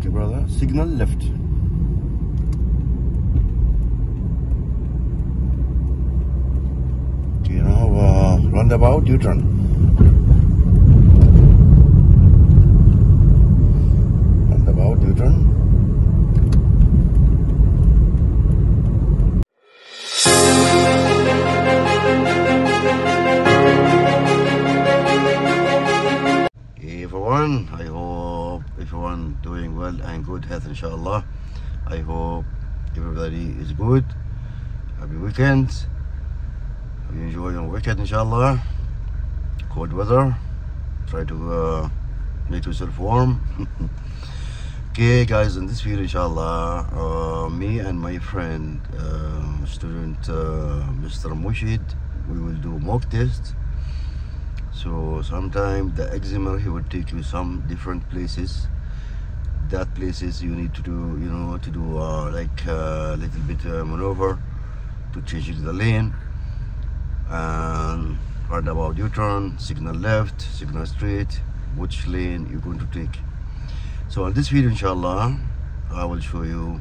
Okay, brother. Signal left. Okay, now roundabout U-turn. Roundabout U-turn. Everyone, I hope everyone doing well and good health, inshallah. I hope everybody is good. Happy weekend. Hope you enjoy your weekend, inshallah. Cold weather. Try to make yourself warm. Okay, guys, in this video, inshallah, me and my friend, student Mr. Mushid, we will do mock test. So sometime the examiner, he will take you some different places. That places you need to do, you know, to do like a little bit maneuver to change the lane, and roundabout U-turn, signal left, signal straight, which lane you're going to take. So in this video, inshallah, I will show you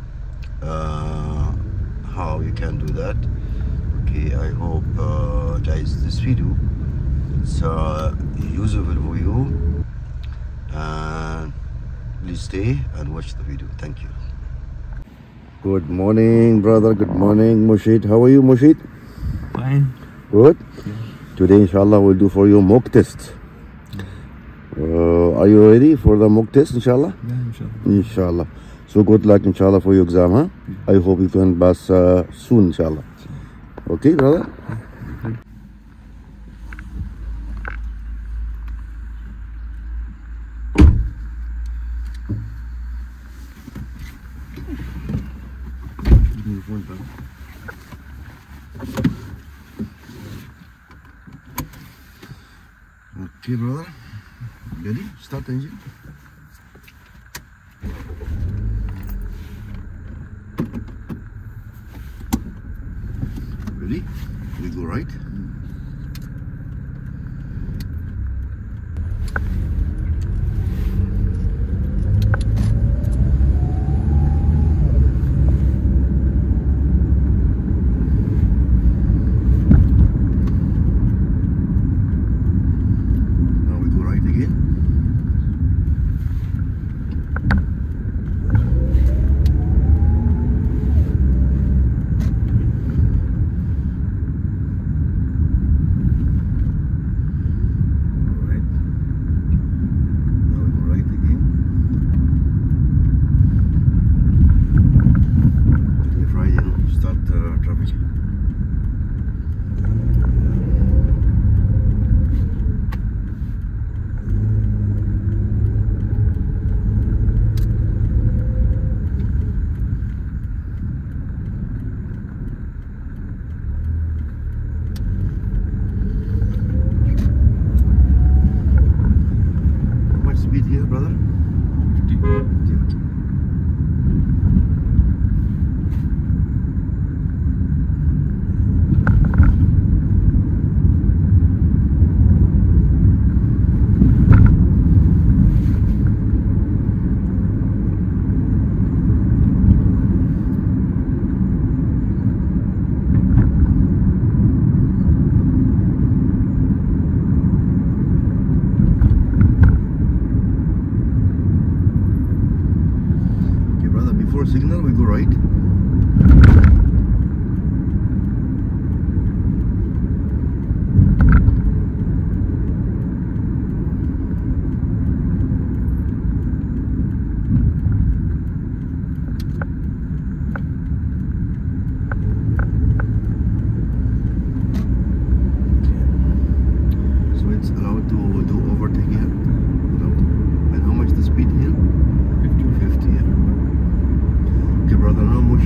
how you can do that. Okay, I hope guys, this video it's useful for you, and please stay and watch the video. Thank you. Good morning, brother. Good morning, Mushid. How are you, Mushid? Fine. Good. Yeah. Today, inshallah, we'll do for you mock test. Are you ready for the mock test, inshallah? Yeah, inshallah. Inshallah. So good luck, inshallah, for your exam, huh? I hope you can pass soon, inshallah. Okay, brother? Okay, brother. Ready? Start the engine. Ready? We go right. Speed here, brother? 50. 50. Signal, we go right. So it's allowed to do overtake here. And how much the speed here? 50. 50, yeah. Okay, brother, now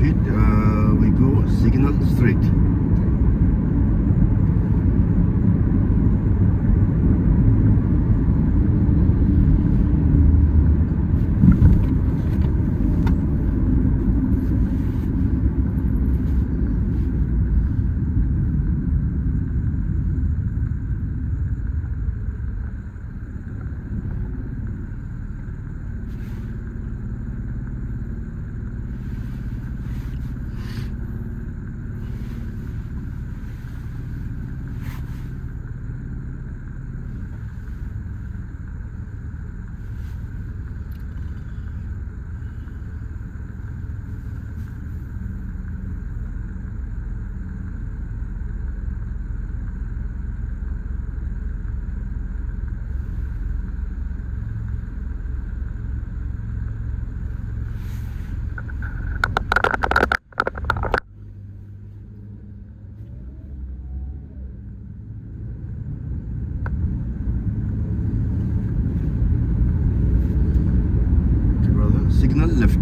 signal left.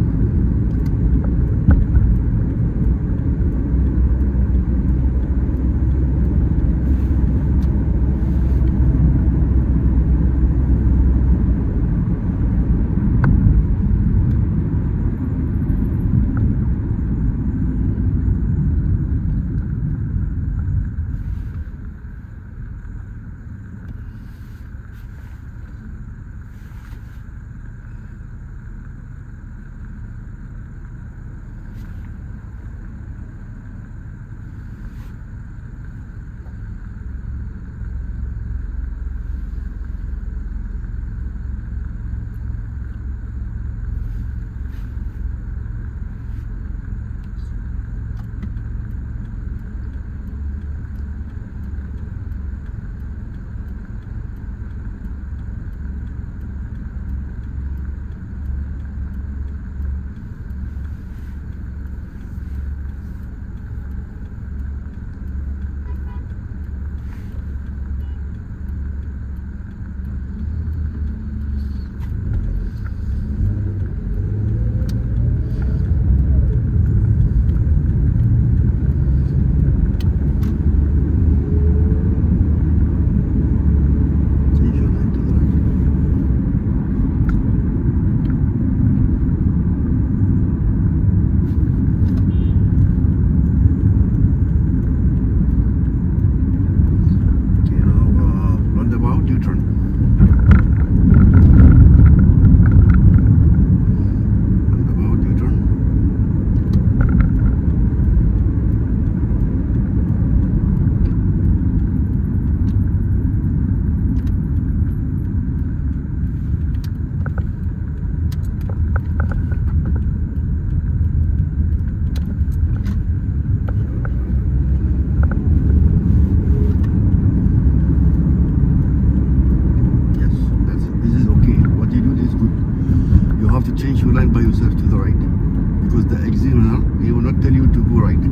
Change your line by yourself to the right, because the examiner, he will not tell you to go right.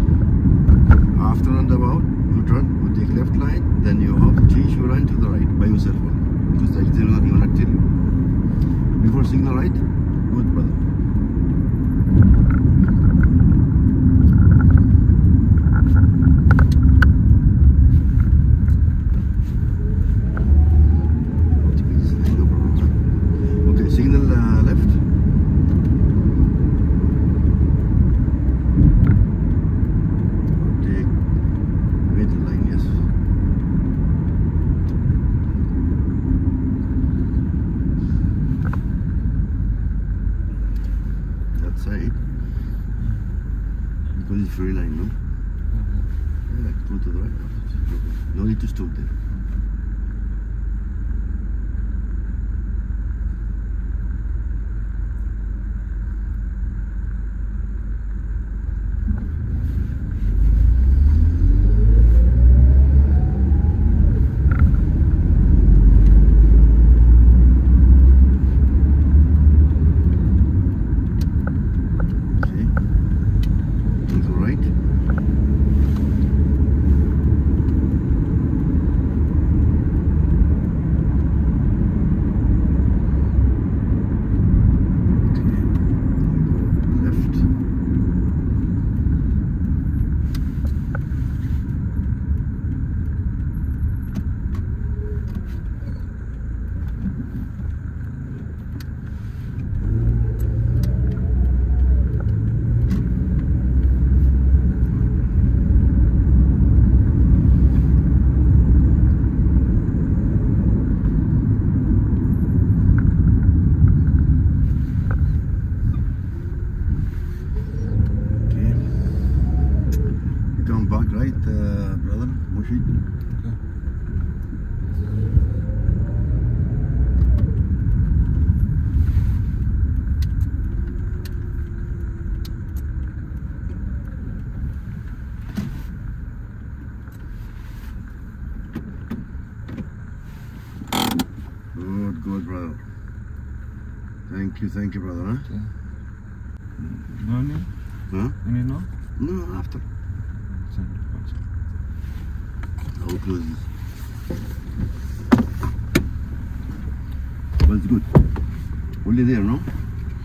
After roundabout, you turn, you take left line, then you have to change your line to the right by yourself only, because the examiner, he will not tell you. Before signal right, good brother. Okay, signal left. Take middle line, yes. That side, because it's free line, no? Yeah, go to the right. No need to stop there. Right, brother, Mushid. Okay. Good, brother. Thank you, brother. Huh? Okay. No need? Huh? You need no? No, after. How close is? Well, it's good. Only there, no?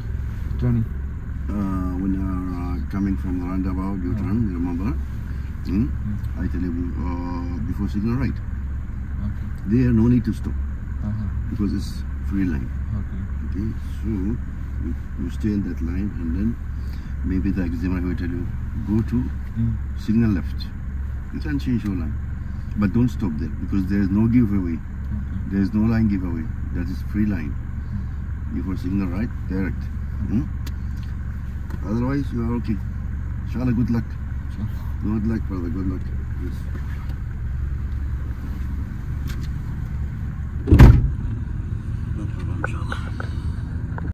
turning. When you are coming from the roundabout, you turn, remember? I tell you before signal right. Okay. There no need to stop Uh-huh. because it's free line. Okay. Okay, so you stay in that line and then maybe the examiner will tell you go to signal left. You can change your line, but don't stop there because there is no giveaway. Okay. There is no line giveaway. That is free line. Before signal right, direct. Otherwise, you are okay. Inshallah, good luck. Sure. Good luck, brother. Good luck. Yes.